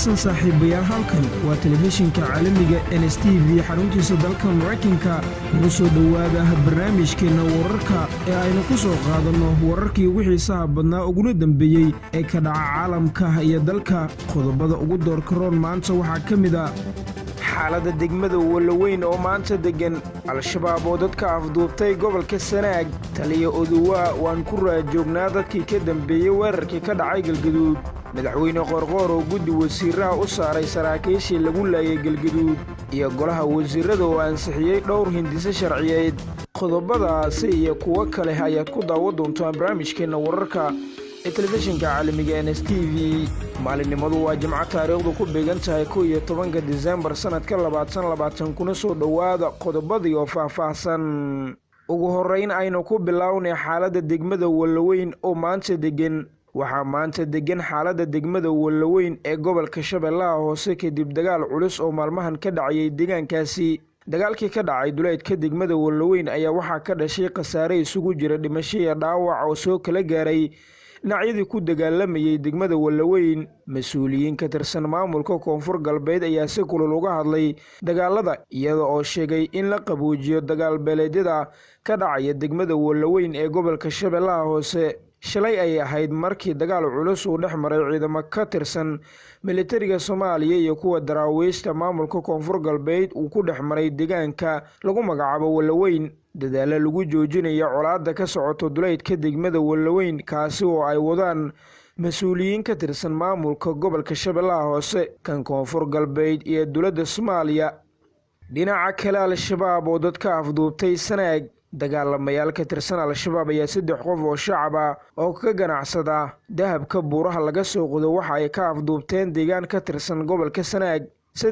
wanaagsan saaxiibayaal halkan waa telefishinka caalamiga NSTV xaruntiisa dalka Mareykanka ugu soo dhawaada barnaamijkeena wararka ee aynu ku soo qaadano wararkii ugu xiisaha badnaa ugu dambeeyay ee ka dhaca caalamka iyo dalka qodobada ugu doorka roon maanta waxaa ka mid ah xaaladda degmada Walaweyn oo maanta degan al-shabaab oo dadka afduubtay gobolka Sanaag taliya Oduwa waan ku raajoognaa dadkii ka dambeeyay weerarkii ka dhacay Galgaduud madaxweyne Qorqor oo guddi wasiiraha u saaray saraakiishii lagu laayay Galgaduud iyo golaha wasiirada oo ansixiyay dhowr hindise sharciyeed qodobadaasi iyo kuwa kale ayaad ku daawan doontaan barnaamijkeena wararka ee telefishinka caalamiga NSTV maalinimadu waa Jimco taariikhdu ku beegan tahay 11 December sanadka 2020 kuna soo dhawaada qodobadii oo faahfaahsan ugu horeyn aynu ku bilownay xaaladda degmada Walaweyn oo maanta degan waxaa maanta degan xaaladda degmada Walaweyn ee gobolka Shabeellaha Hoose kadib dagaal culus oo maalmahan ka dhacay deegaankaasi dagaalkii ka dhacay duleedka degmada Walaweyn ayaa waxaa ka dhashay khasaare isugu jira dhimasho iyo dhaawac oo soo kala gaaray dhinacyadii ku dagaalamayay degmada Walaweyn mas'uuliyiin ka tirsan maamulka koonfur galbeed ayaa si kulul uga hadlay dagaalada iyada oo sheegay in la qaboojiyo dagaal beeleedyada ka dhacaya degmada Walaweyn ee gobolka Shabeellaha Hoose shalay ay ahayd markii dagaal culus uu dhex maray ciidamo ka tirsan militariga Soomaaliya iyo kuwa daraawiishta maamulka koonfur galbeed uu ku dhex maray deegaanka lagu magacaabo Walaweyn dadaalo lagu joojinayo colaadda ka socoto duleedka degmada Walaweyn kaasi oo ay wadaan mas'uuliyiin ka tirsan maamulka gobolka Shabeellaha Hoose kan koonfur galbeed iyo dowladda Soomaaliya dhinaca kale al-shabaab oo dadka afduubtay Sanaag dagaalamayaal ka tirsan al-shabaab ayaa 3 qof oo shacab ah oo ka ganacsada dahabka buuraha laga soo qodo waxa ay ka afduubteen deegaan ka tirsan gobolka Sanaag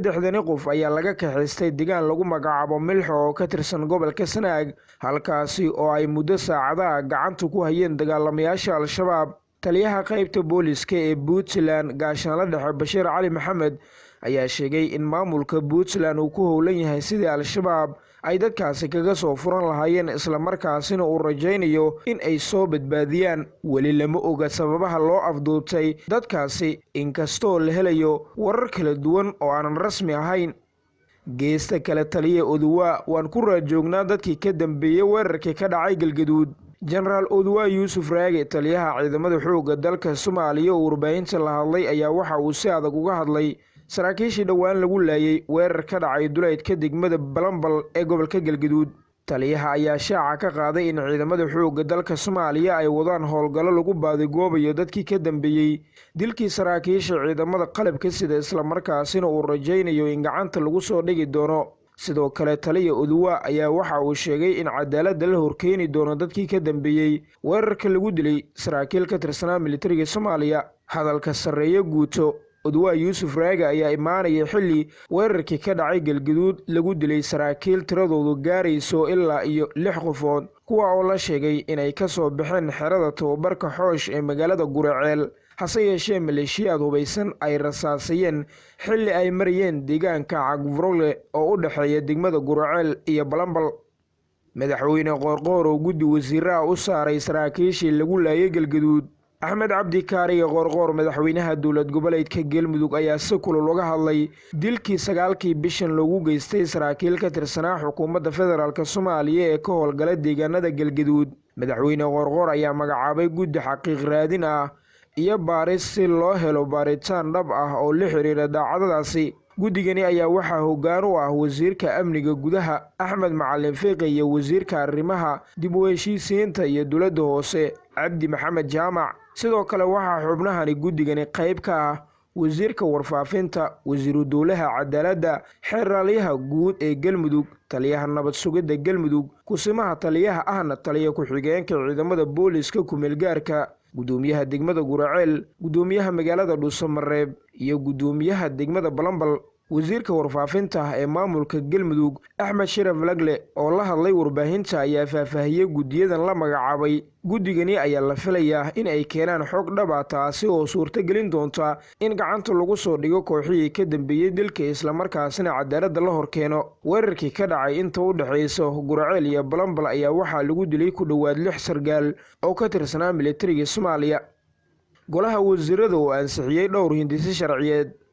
3 qof ayaa laga kaxaystay deegaan lagu magacaabo Milxo oo ka tirsan gobolka Sanaag halkaasi oo ay muddo saacadaha gacanta ku hayeen dagaalamayaasha al-shabaab taliyaha qaybta booliska ee Puntland gaashaanle dhexe Bashiir Cali Maxamed ayaa sheegay in maamulka Puntland uu ku howlan yahay sidii al-shabaab ay dadkaasi kaga soo furan lahaayeen isla markaasina uu rajaynayo in ay soo badbaadiyaan weli lama oga sababaha loo afduubtay dadkaasi inkastoo la helayo warar kala duwan oo aanan rasmi ahayn geesta kale taliya Oduwa waan ku raajoognaa dadkii ka dambeeyay weerarkii ka dhacay Galgaduud General Oduwa Yusuf Raage taliyaha ciidamada xoogga dalka Soomaaliya oo warbaahinta la hadlay ayaa waxa uu si adag uga hadlay saraakiishii dhawaan lagu laayay weerar ka dhacay duleedka degmada Balambal ee gobolka Galgaduud taliyaha ayaa shaaca ka qaaday in ciidamada xoogga dalka Soomaaliya ay wadaan howlgallo lagu baadigoobayo dadkii ka dambeeyay dilkii saraakiisha ciidamada qalabka sida isla markaasina uu rajaynayo in gacanta lagu soo dhigi doono sidoo kale taliya Oduwa ayaa waxa uu sheegay in cadaaladda la horkeeni doono dadkii ka dambeeyay weerarka lagu dilay saraakiil ka tirsanaa militariga Soomaaliya hadalka sareeyo guuto Oduwa Yusuf Raage ayaa imaanaya xilli weerarkii ka dhacay Galgaduud lagu dilay saraakiil tiradoodu gaarayso ilaa iyo 6 qofood kuwa oo la sheegay inay ka soo baxeen xerada tababarka xoosh ee magaalada Guraceel hase yeeshee maleeshiyaad hubaysan ay rasaasayeen xilli ay marayeen deegaanka Cagfurle oo u dhaxeeya degmada Guraceel iyo Balambal madaxweyne Qorqor oo guddi wasiiraha u saaray saraakiishii lagu laayay Galgaduud Axmed Cabdi Kaariye Qorqor madaxweynaha dowlad goboleedka Galmudug ayaa si kulul uga hadlay dilkii 9kii bishan loogu geystay saraakiil ka tirsanaa xukuumadda federaalka Soomaaliya ee ka howlgala deegaanada Galgaduud madaxweyne Qorqor ayaa magacaabay guddi xaqiiq raadin ah iyo baaris si loo helo baaritaan dhab ah oo la xiriira daacadadaasi guddigani ayaa waxaa hoggaan u ah wasiirka amniga gudaha Axmed Macalin Fiqi iyo wasiirka arrimaha dib u heshiisiinta iyo dowladda hoose Cabdi Maxamed Jaamac sidoo kale waxaa xubnahani guddigani qayb ka ah wasiirka warfaafinta wasiiru dowlaha cadaaladda xeeralyaha guud ee Galmudug taliyaha nabad sugidda Galmudug kusimaha taliyaha ahna taliya ku-xigeenka ciidamada booliska ku-meelgaarka gudoomiyaha degmada Guraceel gudoomiyaha magaalada Dhuusamareeb iyo gudoomiyaha degmada Balambal wasiirka warfaafinta ee maamulka Galmudug Axmed Sharaf Lagle oo la hadlay warbaahinta ayaa faahfaahiyay gudiyadan la magacaabay guddigani ayaa la filayaa in ay keenaan xog dhab ah taasi oo suurtagelin doonta in gacanta lagu soo dhigo kooxihii ka dambeeyay dilka isla markaasina cadaaladda la horkeeno weerarkii ka dhacay inta u dhaxaysa Guraceel iyo Balambal ayaa waxaa lagu dilay ku dhawaad 6 sargaal oo ka tirsanaa militariga Soomaaliya golaha wasiirada oo ansixiyay dhowr hindise sharciyeed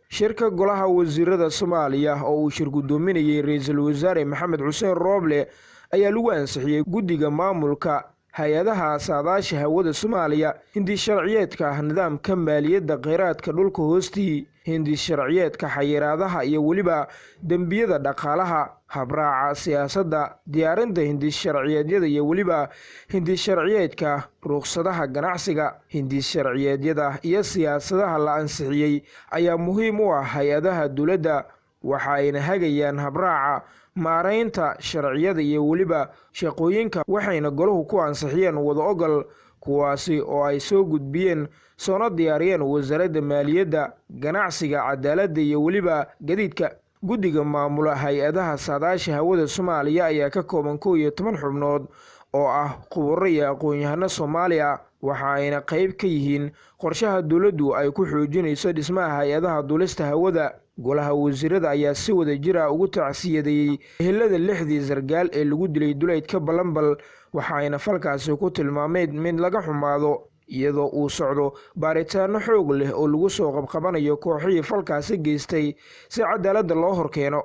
shirka golaha wasiirada Soomaaliya oo uu shir gudoominayay ra'iisul wasaare Maxamed Xuseen Rooble ayaa lagu ansixiyay guddiga maamulka hay-adaha saadaasha hawada Soomaaliya hindi sharciyeedka nidaamka maaliyadda kheyraadka dhulka hoostii hindi sharciyeedka xayiraadaha iyo waliba dambiyada dhaqaalaha habraaca siyaasadda diyaarinta hindi sharciyeedyada iyo waliba hindi sharciyeedka ruqsadaha ganacsiga hindi sharciyeedyada iyo siyaasadaha la ansixiyay ayaa muhiim u ah hay-adaha dawladda waxa ayna hagayaan habraaca maareynta sharciyada iyo waliba shaqooyinka waxayna goluhu ku ansixiyeen wada ogol kuwaasi oo ay soo gudbiyeen soona diyaariyeen wasaaradda maaliyadda ganacsiga cadaaladda iyo waliba gadiidka guddiga maamula hay-adaha saadaasha hawada Soomaaliya ayaa ka kooban 11 xubnood oo ah khubaro iyo aqoon-yahano Soomaaliya waxa ayna qayb ka yihiin qorshaha dawladdu ay ku xoojinayso dhismaha hay-adaha duulista hawada golaha wasiirada ayaa si wada jir ah ugu tacsiyadeeyay ehelada 6 sargaal ee lagu dilay duleedka Balanbal waxa ayna falkaasi ku tilmaameen mid laga xumaado iyadoo uu socdo baaritaano xoog leh oo lagu soo qabqabanayo kooxihii falkaasi geystay si cadaalad loo horkeeno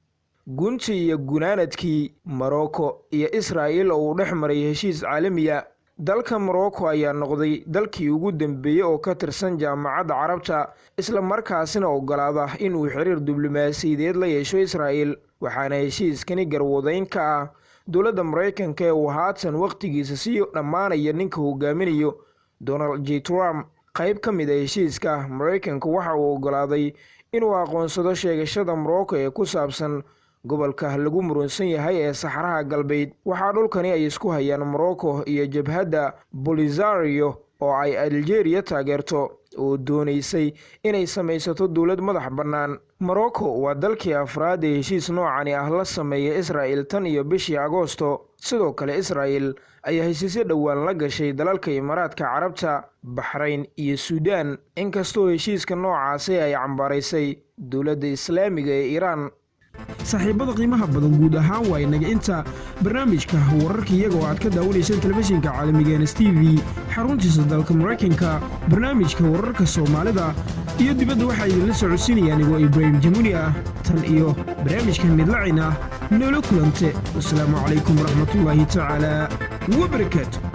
gunti iyo gunaanadkii Morocco iyo Israa'iil oo dhex maray heshiis caalami ah dalka Morocco ayaa noqday dalkii ugu dambeeyay oo ka tirsan jaamacadda Carabta isla markaasina ogolaada in uu xiriir diblomaasiyadeed la yeesho Israa'iil waxaana heshiiskani garwadeyn ka ah dowladda Mareykanka ee haatan waqtigiisa sii dhamaanaya ninka hogaaminayo Donald J. Trump qayb ka mid ah heshiiska Mareykanka waxa uu ogolaaday inuu aqoonsado sheegashada Morocco ee ku saabsan gobolka lagu muransan yahay ee Saxaraha Galbeed waxa dhulkani ay isku hayaan Morocco iyo jabhadda Polisario oo ay Algeria taageerto oo doonaysay inay samaysato dawlad madax bannaan Morocco waa dalkii afraad ee heshiis noocan ah la sameeyay Israa'iil tan iyo bishii Agoosto sidoo kale Israa'iil ayaa heshiisyo dhawaan la gashay dalalka Imaaraadka Carabta Bahrain iyo Suudaan inkastoo heshiiska noocaasi ay cambaraysay dawladda Islaamiga ee Iiraan saaxiibada qiimaha badan guud ahaan waa inaga inta barnaamijka wararka iyaga oo aad ka daawanaysan telefishinka caalamiga NSTV xaruntiisa dalka Mareykanka barnaamijka wararka Soomaalida iyo dibadda waxa idinla socodsiinayaan anigoo Ibrahim Jamuni ah tan iyo barnaamijkan midlacina nolol kulante. Assalaamu calaykum waraxmatullaahi tacaala wa barakaatuh.